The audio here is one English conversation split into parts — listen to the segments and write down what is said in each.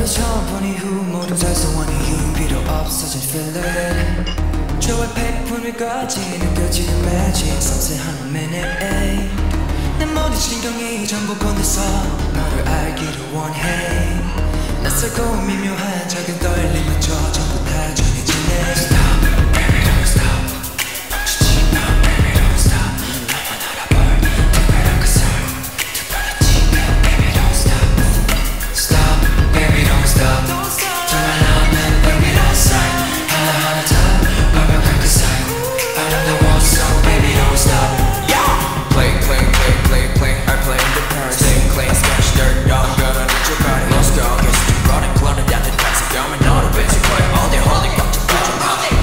너를 처음 본 이후 모두 달성한 이유 필요 없어진 feeling 좋아 100분을까지 느껴지는 magic 섬세한 minute 내 모든 신경이 전부 보내서 너를 알기를 원해 낯설고 미묘한 작은 떨림마저 전부 다 정해지네 Stop, baby don't stop 멈추지 마 baby don't stop 너만 알아볼 특별한 그 소리 특별했지 baby don't stop Stop, baby don't stop 장난하면 baby don't stop 하나하나 다 완벽한 그 사이 아름다워 so baby don't stop Play, play, play, play, play I play in the party Stay clean, scratch dirt I'm gonna need your body Let's go, get you running running down the tracks I'm another bitch, play all day holding up to bottom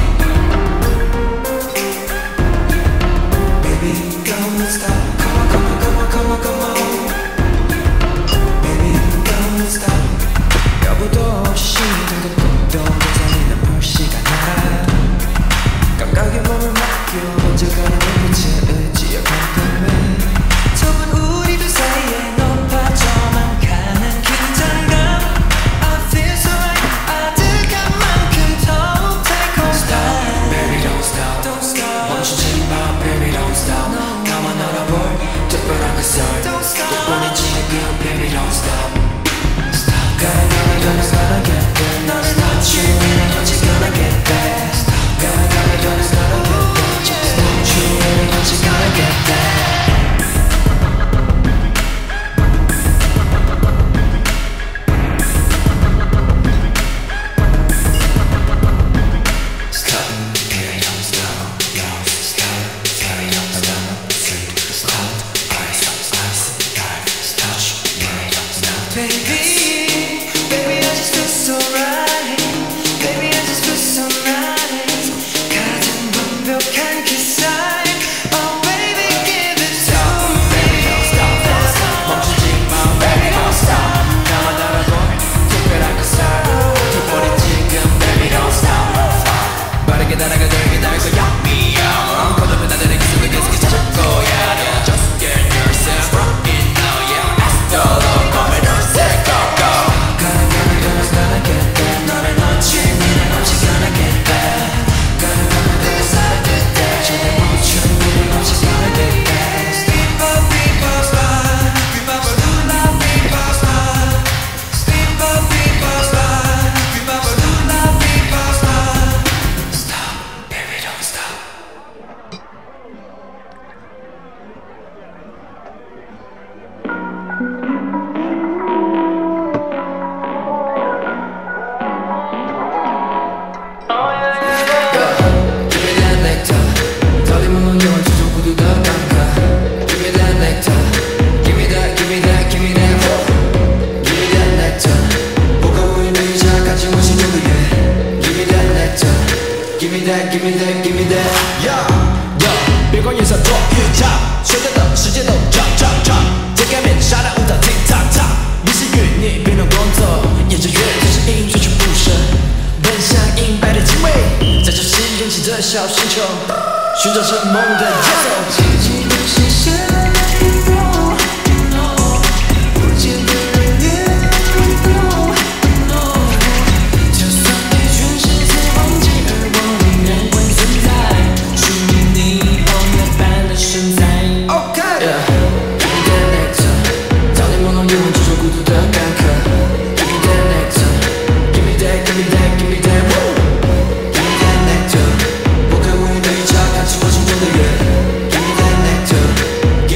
Baby, don't stop Come on, come on, come on, come on, come on Baby, don't stop 여부도 없이 둥둥둥둥 계산이는 볼 시간 나 감각의 몸을 맡겨 번져가는 눈빛에 의지역한 꿈에 좁은 우리 둘 사이에 높아져만 가는 긴장감 I feel so right 아득한 만큼 더욱 달콤한 Baby don't stop, don't stop 멈추지 마 Baby don't stop 나만 알아볼 특별한 그 soul 몇 번인지는 그 Baby don't stop Stop gonna get there 너를 놓치면 you're gonna get there Stop gonna get there Stop you're gonna get there Give me that, yeah, yeah 别管颜色多预差所有的时间都长长长在改变沙滩舞蹈 tick tock tock 越是越逆别人工作沿着乐就是音追求不舍奔向银白的精卫在这是人气的小星球寻找着梦的节奏自己的视线不见的人也就算被全世界忘记而我仍然会存在属于你偶那般的身材 OK Give me that nectar 早点朦胧夜晚追求孤独的干渴 Give me that nectar Give me that, give me that, give me that Give me that nectar 不可无语的一茶看出我心中的月 Give me that nectar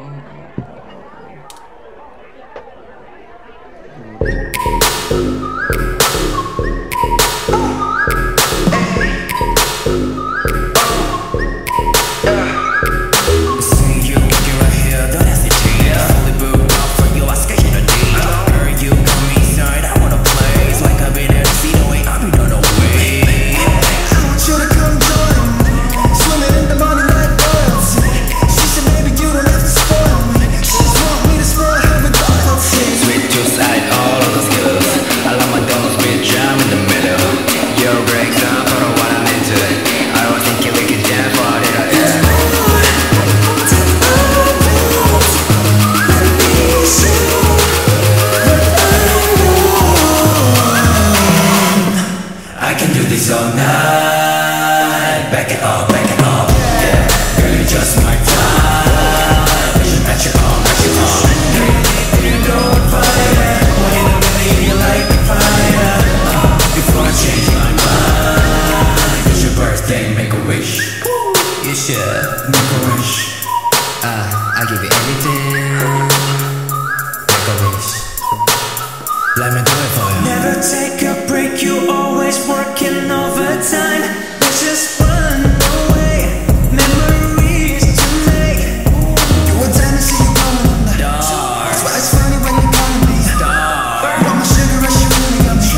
All night, back it up, yeah. Girl, you just my time. You should match it on, Girl, you don't fight it. When in the middle, you light the fire. Before I change my mind, it's your birthday, make a wish. You should make a wish. I'll give you everything. Make a wish. Let me do it for you. Never take a break, you always working overtime. Let's just run away, memories to make. You want time to see you going on the dark. That's why it's funny when you're calling me dark. Want my sugar rush, you really got me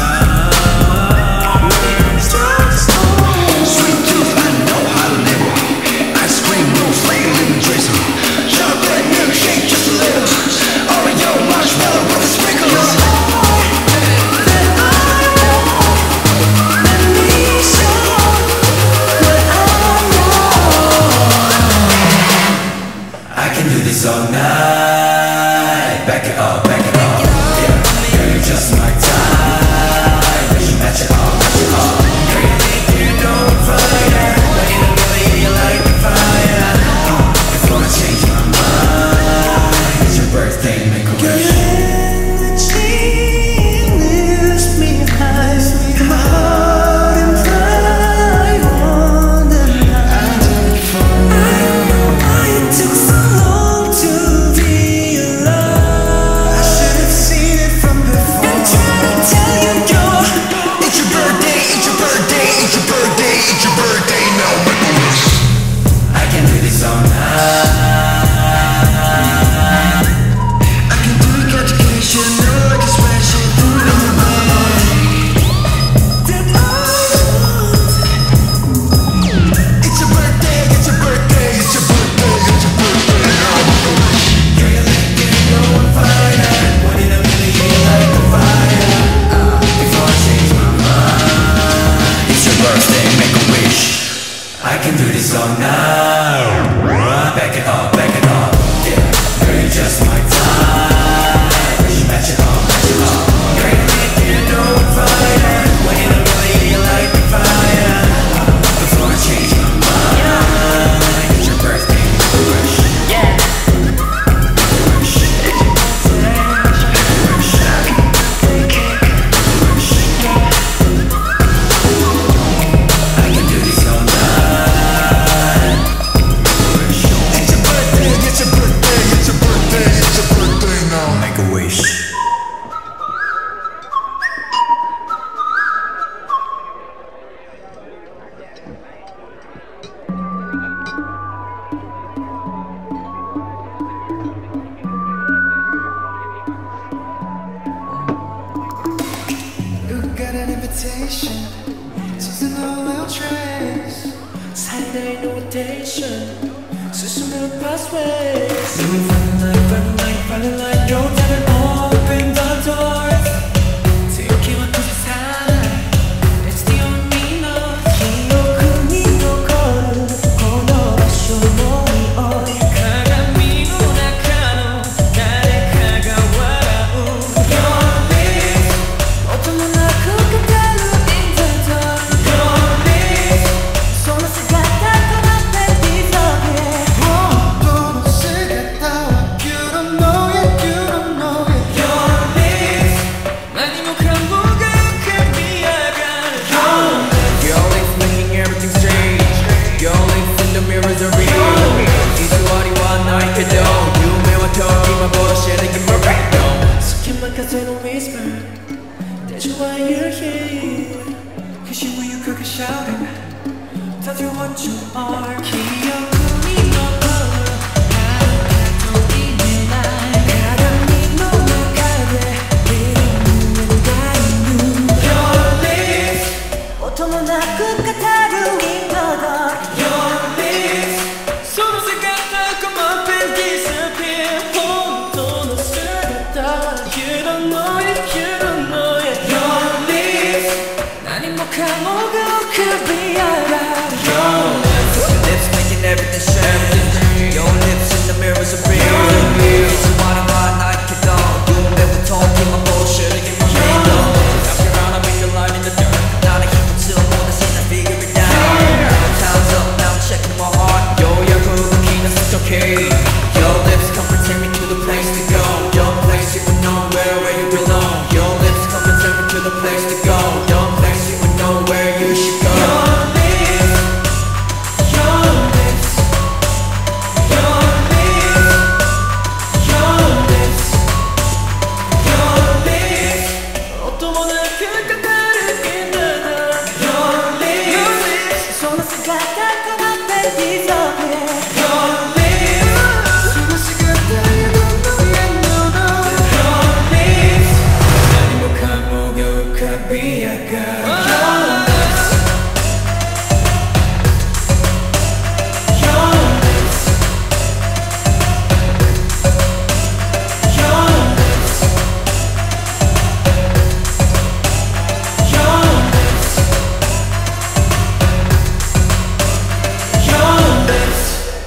Sweet tooth, I know how to live. Ice cream, no flame, lemon drizzle. Chocolate milkshake, just a little. Oreo marshmallow with a sprinkle. All night, back it up, yeah. Girl, you just my time. You should match it all, Girl, you don't fight it. But in the middle, you light the fire. Before I change my mind, it's your birthday, make a wish. Energy lifts me high. My heart and pride wonder why it took so long to realize. I should have seen it from before. I'm trying to tell you, it's your birthday, it's your birthday, it's your birthday, it's your birthday, now make a wish. I can do this all night. I can do it, education, no expression, through the mind. that It's your birthday, it's your birthday, it's your birthday, it's your birthday, now make a wish. Girl, you think you know I'm fine. When in the middle, you light the fire. Before I change my mind, it's your birthday, make a wish. I can do this all night. Back it up, yeah. Girl, you just my time. You should match it all, Girl, you think you know I'm fine. When in the middle, you light the fire. Before I change my mind, it's your birthday, make a wish. yeah. I can do this all night. It's your birthday, it's your birthday, it's your birthday, it's your birthday now. Make a wish. You got an invitation to the little trace. Saturday invitation. 수수한 pathways. You running like, don't ever open the doors. 들키면 또 세상. It's the only love. 기억은 이어걸. 건너가쇼 너의 어디.鏡の中の誰かが笑う。Your lips. 어떤 날 그 그대로 in the dark. Your lips. 손을 쓰겠다 그 앞에 비석에. 또 쓰겠다. matter what you are. 기억뿐이 너도 나도 있는 날 가감이 녹아가네 이름은 다른 Your lips 오토모나 끝같아 루인 너도 Your lips 서로 생각다 come up and disappear 혼돈을 쓰겠다 You don't know it, you don't know it Your lips 난 행복한 모두 그 비하라 Your lips Your lips making everything shine Your lips in the mirrors are real It's a one of my night kid on You never told me my bullshit again my main dog Wrap your arm and make a line in the dirt 나는 keep it till more than seen I figure it out Time's up now I'm checking my heart Yo yeah 그거 기는 okay Your lips come and take me to the place to go Your place you would know where you belong Your lips come and take me to the place to go Your place you would know where you should go Your lips Your lips Your lips Your lips Your lips 어떤 오늘 그까지 있는 Your lips 손을 쓰가 달콤한 밴디 속에 Your lips 손을 쓰가 달콤한 Your lips 난 행복한 목욕한 비약가 Your lips Your lips Your lips Your lips Your lips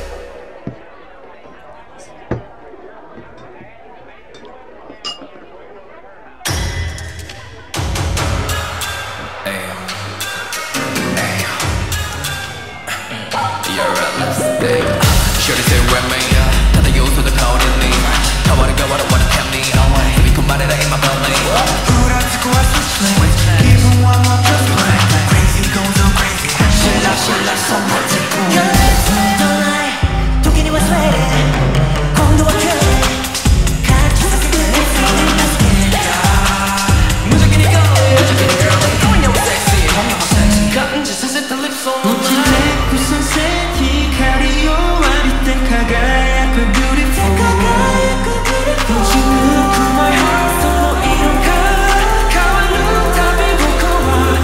You're a lipstick Shorty say wear me 다들 요소도 거리니 가와라 wanna tell me Baby 그 말해라 in my belly 불안치고 왔을 때 기분 warm up just like Crazy go so crazy 실라 손 맞추고 Your lips don't lie 도끼니 was sweating 공도와 큐리 같이 섞인 내 feeling my skin 무조건이 girl going your sexy 공룡아 sexy 같은 짓을 set the lips on my 멋진 내 구선 세티 카리오 아리땐 가가야그 beautiful Don't you look to my heart solo 이런 가와루 답이 보고와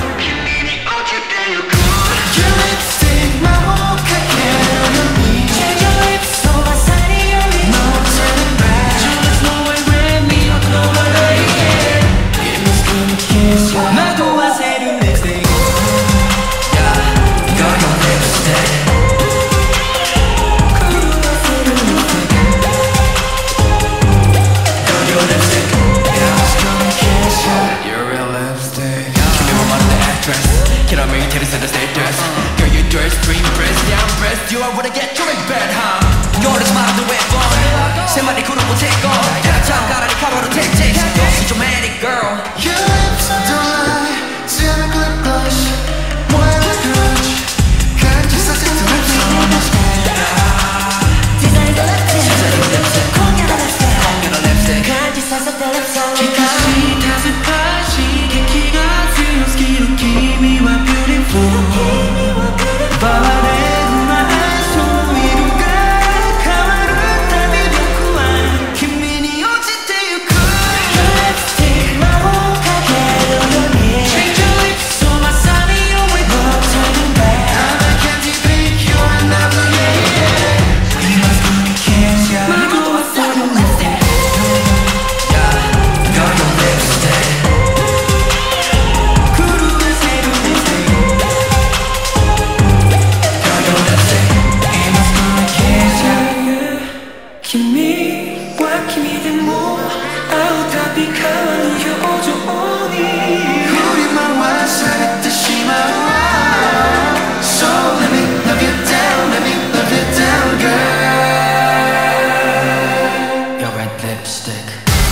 Your lipstick 마혹하게 어려니 Change your lips so my sunny your lips No turning back Your lips no way with me I know what I am It was gonna kiss you 나도 아세류 lipstick Girl your lipstick Girl your lipstick You're a real lipstick Give me one of the actress Can I make it to the status Girl you dress dream press down press You are what I get you're in bed huh Your lips 말하는 왜번 세 마디 구름 못 take off 내가 잠깐하니 가로로 take take You're dramatic girl Your lips don't lie Serum lip gloss 뭐야 그렇지 같이 사진 lips on my skin 디자인 더 립스틱 공연한 립스틱 공연한 립스틱 같이 사서 내 lips on my skin 다섯 파시 객기가 스스로 기미와 beautiful 바래구나 소위로가 가와루 답이 좋구한 김민이 어찌 때유쿠 Your lipstick 마혹하게 어려니 Change your lips so my sunny your way No turning back I'm a candy pick you're another yeah We must communicate yeah 나도 왔어 your lipstick Girl your lipstick 구루한 새로운 lipstick Girl your lipstick We must communicate yeah君は君でも会うたび変わる表情に우리만 와사했듯 심하와 So let me love you down let me love you down girl Your red lipstick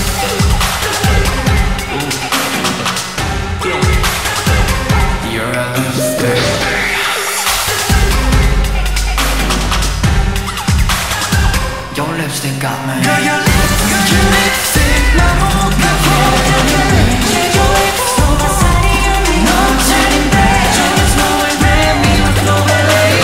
You're a lipstick Your lipstick got me Girl your lipstick 마법같아 Change your lips so my sunny your lips No turning back Just know it red me with no way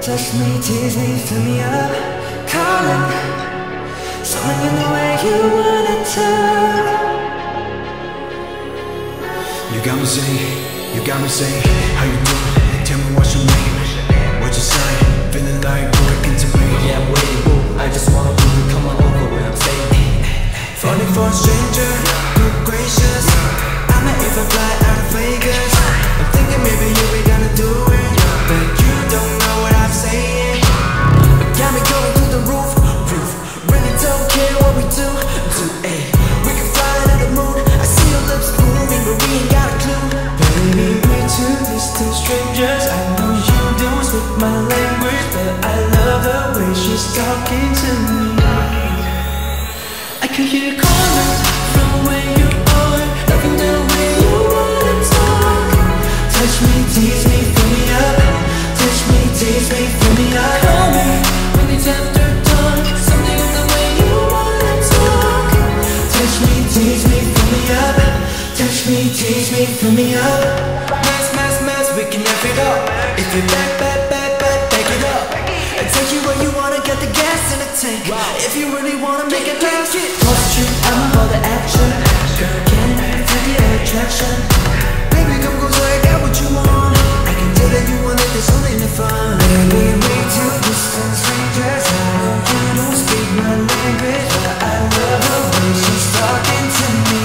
Touch me, tease me, fill me up, calling, someone in the way you wanna talk. You got me saying, how you doing? Tell me what's your name, what you say, feeling like going into me. Yeah, I'm waiting, boo, I just wanna do it, come on over where I'm staying. Falling for a stranger, good gracious, I'm an if I fly out of Vegas. I'm thinking maybe you be gonna do it, but you don't know what I'm saying. Got me going through the roof, really don't care what we do, we can fly to the moon. I see your lips moving, but we ain't got a clue. Baby, we're two distant strangers. I know you don't speak my language, but I love the way she's talking to me. I can hear you calling from where you are, loving the way you wanna talk. Touch me, tease me, fill me up. Touch me, tease me, fill me up. Call me when it's after dark, something in the way you wanna talk. Touch me, tease me, fill me up. Touch me, tease me, fill me up. Mess, we can F it up. If you back it up, and take you where you wanna, get the gas in the tank. If you really wanna make it last, cross the street, I'm for the action. Girl, can I take the attraction? Baby, come closer, I got what you want. I can tell that you want it, there's only the fun. Baby, we two distant strangers. I know you don't speak my language, but I love the way she's talking to me.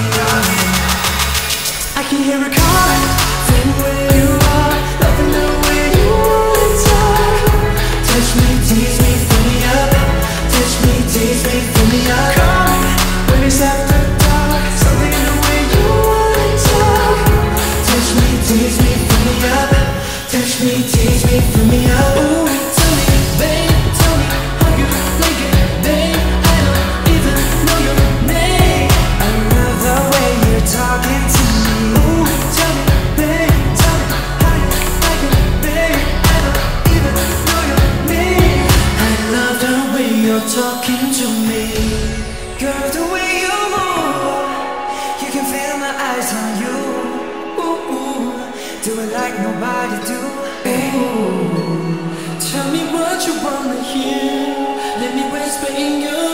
I can hear her calling from where you are, loving the way you wanna talk. Touch me, tease me, fill me up. Touch me, tease me, fill me up. Call me when it's after dark, something in the way you wanna talk. Touch me, tease me, fill me up. Touch me, tease me, fill me up. Ooh, tell me, babe, tell me how you like it, babe. I don't even know your name. I love the way you're talking to me. Ooh, tell me, babe, tell me how you like it, babe. I don't even know your name. I love the way you're talking to me. Girl, the way you move, you can feel my eyes on you. Ooh, do it like nobody do. Ooh, tell me what you wanna hear. Let me whisper in your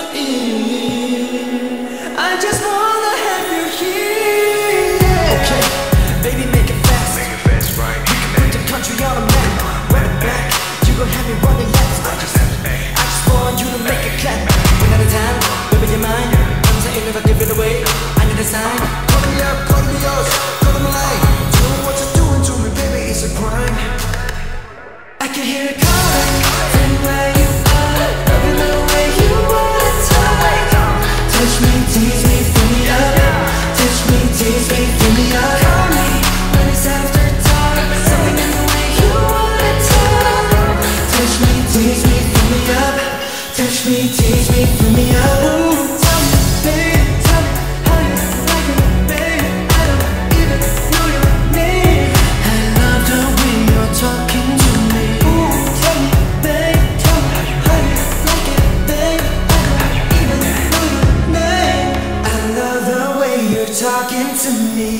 ear. I just wanna have you here. Okay, baby, make it fast. Right? You can put the country on the map. Run it back, you gon' have me running laps. I just want you to make it clap. One at a time, baby, you're mine. I'm saying if I give it away, I need a sign. Call me up, call me yours, call me like. Doing what you're doing to me, baby, it's a crime. I can hear it calling from where you are, loving the way you wanna talk. Touch me, tease me, fill me up. Touch me, tease me, fill me up. Call me when it's after dark, something in the way you wanna talk. Touch me, tease me, fill me up. Touch me, tease me, fill me up. Ooh, tell me, babe, tell me how you like it, babe. I don't even know your name. I love the way you're talking to me. Ooh, tell me, babe, tell me how you like it, babe. I don't even know your name. I love the way you're talking to me.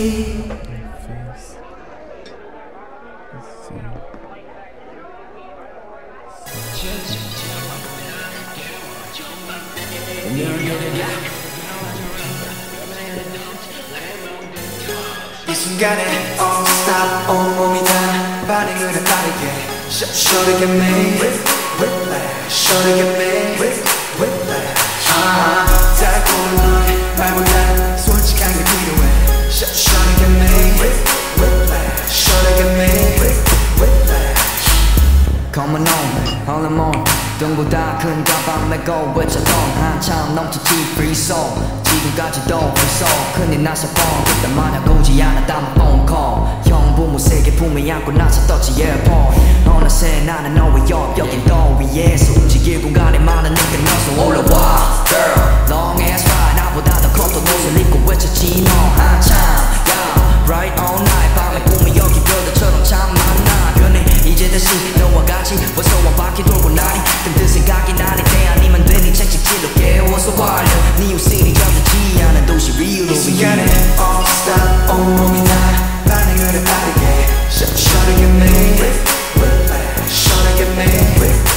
이 순간에 all stop 온몸이 다 반응을 빠르게 Shorty get me whiplash Shorty get me whiplash 달콤한 너의 말보다 솔직한 게 필요해 Shorty get me whiplash Shorty get me whiplash Come on all I'm on 등보다 큰 가방 메고 외쳤던 한참 넘치지 free soul 지금까지도 free soul 큰일 나서 뻥 그때 마냥 오지 않았다면 phone call 형 부모 세계 품에 안고 나서 떴지 airport 어느새 나는 너의 옆 여긴 더 위에서 움직일 공간이 많으니까 너서 올라와 girl long ass ride 나보다 더 컸던 옷을 입고 외쳤지 너 한참 yeah bright all night 밤에 꿈이 여기 별들처럼 참 많아 변해 이제 다시 너와 같이 벌써 한 바퀴 돌고 나니 든든 생각이 나니 때 아니면 되니 채찍질로 깨워서 활려 네 웃음이 잠들지 않은 도시 위로 이 순간에 all stop 온몸이 다 반응을 빠르게 Shorty get me whiplash Shorty get me whiplash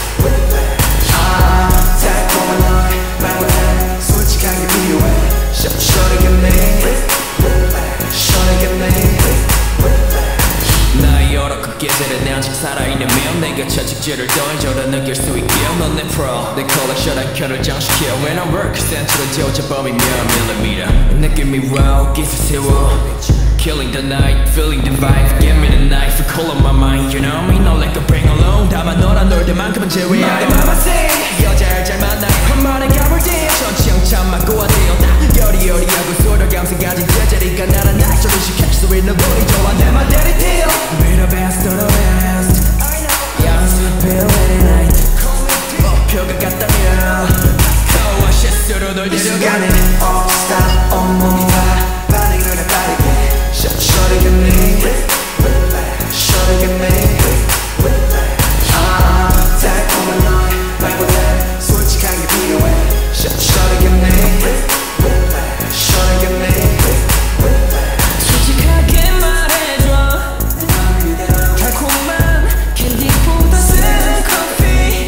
아직 살아있냐면 내가 채찍질을 더해줘라 느낄 수 있게 넌 내 프로 내 컬렉션한 켜를 장식해 When I work 센트로 지워져 범위 몇 밀리미터 느낌이 wow 기세 세워 Killing the night, feeling the vibe Give me the knife, call on my mind You know me, no like a bring along 다만 너랑 놀 때만큼은 제외야 My mama say 여자를 잘 만나 한 번에 가볼 때 전치형 참 맞고 왔대요 나 여리여리하고 소녀감성 가진 제자리가 나란 낙서를 시킬 수 있는 우리 좋아 내 말대로 deal Be the best of the best 양수 필요해 night 목표가 같다면 거와 실수로 널 이 데려가 순간에는 all stop 온몸이 다 반응을 해 빠르게 Shorty get me Shorty get me 달콤한 너의 말보다 솔직하게 필요해 Shorty get me Shorty get me 솔직하게 말해줘 달콤한 캔디보다 쓴 커피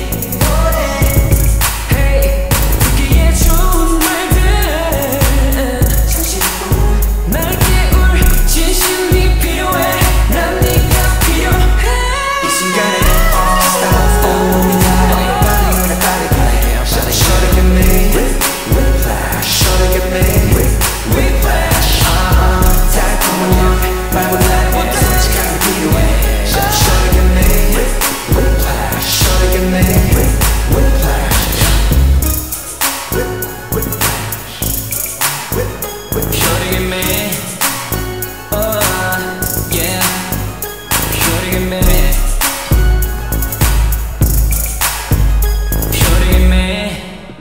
Hey 듣기에 좋은 말들 날 깨울 진심이 필요해 난 네가 필요해 이 순간에는 all stop 온몸이 다 반응을 해 빠르게 Shorty get me Shorty get me 달콤한 너의 말보다 솔직하게 필요해 Shorty get me Shorty get me Shorty get me yeah Shorty get me Shorty get me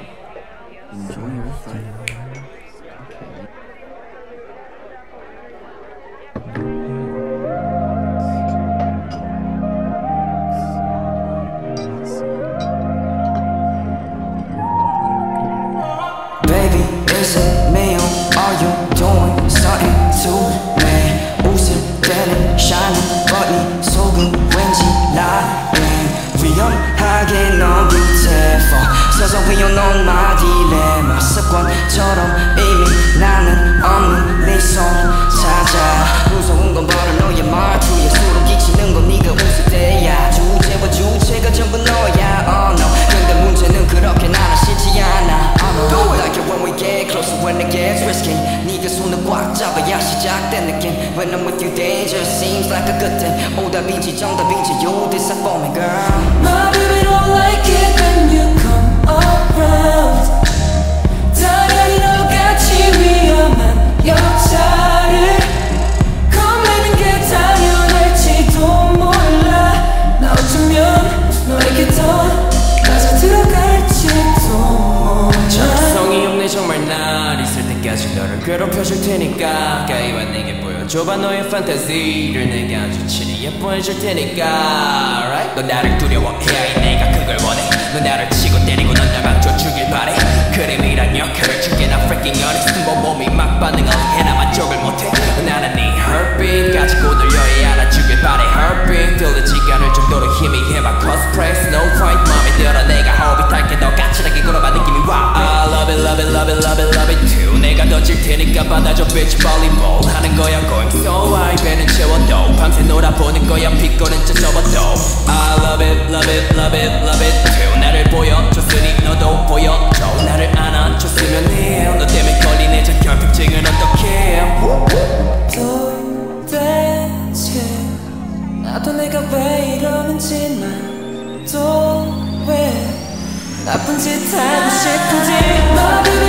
Baby, is it me or are you doing something to me? 웃을 때는 shining but 네 속은 왠지 lying 위험하게 넌 beautiful 서서히 오는 my dilemma 습관처럼 이미 나는 없는 네 손 찾아 무서운 건 바로 너의 말투에 소름 끼치는 건 네가 웃을 때야 주제와 주체가 전부 너야 oh no 근데 문제는 그렇게 나는 싫지 않아 Like it when we get closer when it gets risky 네가 손을 꽉 잡아야 시작된 느낌 When I'm with you danger seems like a good thing 오답인지 정답인지 you decide for me girl My baby don't like it when you come around 당연히 너같이 위험한 여자를 겁내는 게 당연할지도 몰라 나 어쩌면 너에게 더 빠져 들어갈지도 몰라 정성이 없네 정말 날 있을 때까지 너를 괴롭혀줄 테니까 가까이와 내게 보여줘봐 너의 판타지를 내가 아주 친히 예뻐해줄 테니까 right? 넌 나를 두려워해야 내가 그걸 원해 넌 나를 치고 때리고 넌 날 맞춰주길 바래 그림이란 역할을 줄게 나 freaking honest 몸이 막 반응을 해 나 만족을 못해 나는 네 heartbeat 가지고 들려야 알아주길 바래 heartbeat 들리지가 않을 정도로 희미해봐 cosplay snow white 맘에 들어 내가 호흡이 탈게 너 까칠하게 굴어봐 느낌이 와 I love it love it love it love it love it too 내가 던질 테니까 받아줘 bitch volleyball 하는 거야 going so high 배는 채워도 밤새 놀아보는 거야 피곤은 짜 접어도 I love it love it love it love it too 나를 보여줬으니 너도 보여줘 나를 안아줬으면 해너 때문에 걸린 내 자격증은 어떡해 도대체 나도 내가 왜 이러는지 난 또 왜 나쁜 짓 하고 싶은지 My baby